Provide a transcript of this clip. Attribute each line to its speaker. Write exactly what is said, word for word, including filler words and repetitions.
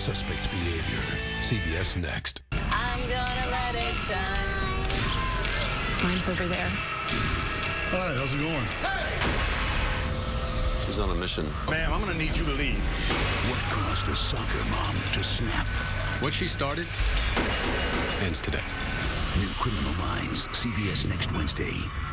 Speaker 1: suspect behavior. C B S Next.
Speaker 2: I'm gonna let it shine.
Speaker 3: Mine's over there.
Speaker 4: Hi, how's it going?
Speaker 5: Hey! She's on a mission.
Speaker 4: Ma'am, I'm gonna need you to leave.
Speaker 6: What caused a soccer mom to snap?
Speaker 1: What she started ends today.
Speaker 6: New Criminal Minds, C B S next Wednesday.